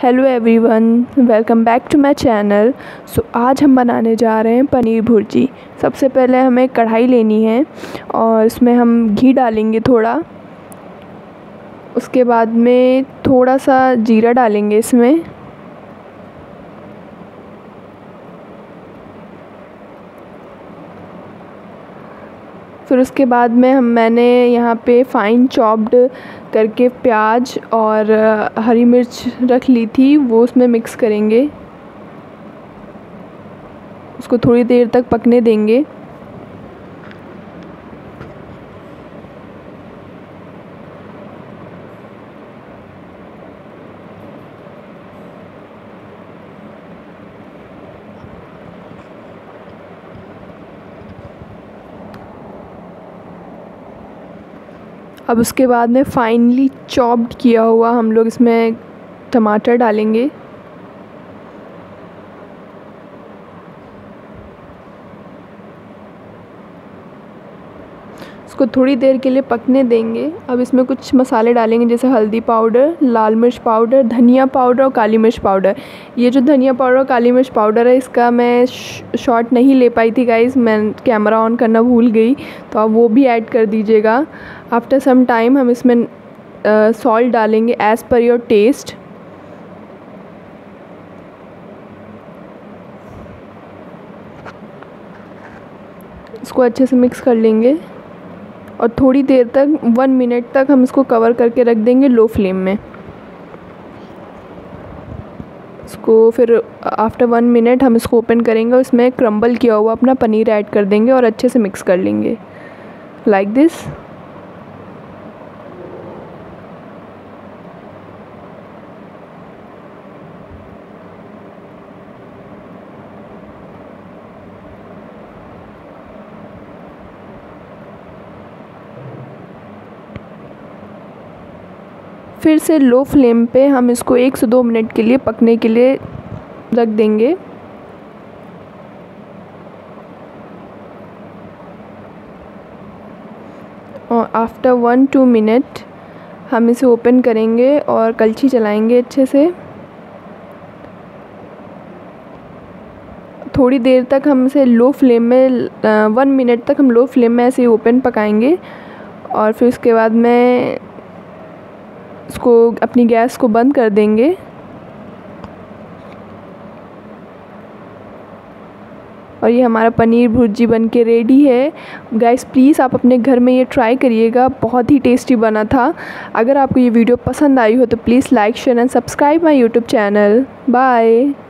Hello everyone, welcome back to my channel. So आज हम बनाने जा रहे हैं पनीर भुर्जी। सबसे पहले हमें कढ़ाई लेनी है और इसमें हम घी डालेंगे थोड़ा। उसके बाद में थोड़ा सा जीरा डालेंगे इसमें। फिर उसके बाद में मैंने यहाँ पे फ़ाइन चॉप्ड करके प्याज और हरी मिर्च रख ली थी, वो उसमें मिक्स करेंगे। उसको थोड़ी देर तक पकने देंगे। अब उसके बाद में फाइनली चॉप्ड किया हुआ हम लोग इसमें टमाटर डालेंगे। इसको थोड़ी देर के लिए पकने देंगे। अब इसमें कुछ मसाले डालेंगे जैसे हल्दी पाउडर, लाल मिर्च पाउडर, धनिया पाउडर और काली मिर्च पाउडर। ये जो धनिया पाउडर और काली मिर्च पाउडर है, इसका मैं शॉट नहीं ले पाई थी गाइज़, मैं कैमरा ऑन करना भूल गई, तो आप वो भी ऐड कर दीजिएगा। आफ्टर सम टाइम हम इसमें सॉल्ट डालेंगे एज़ पर योर टेस्ट। इसको अच्छे से मिक्स कर लेंगे और थोड़ी देर तक 1 मिनट तक हम इसको कवर करके रख देंगे लो फ्लेम में। इसको फिर आफ्टर 1 मिनट हम इसको ओपन करेंगे और इसमें क्रम्बल किया हुआ अपना पनीर ऐड कर देंगे और अच्छे से मिक्स कर लेंगे लाइक दिस। फिर से लो फ्लेम पे हम इसको 1 से 2 मिनट के लिए पकने के लिए रख देंगे। और आफ्टर 1-2 मिनट हम इसे ओपन करेंगे और कलछी चलाएंगे अच्छे से। थोड़ी देर तक हम इसे लो फ्लेम में 1 मिनट तक हम लो फ्लेम में ऐसे ही ओपन पकाएंगे और फिर उसके बाद में इसको अपनी गैस को बंद कर देंगे। और ये हमारा पनीर भुर्जी बन के रेडी है। गाइस प्लीज़ आप अपने घर में ये ट्राई करिएगा, बहुत ही टेस्टी बना था। अगर आपको ये वीडियो पसंद आई हो तो please like, share and subscribe my YouTube channel. Bye.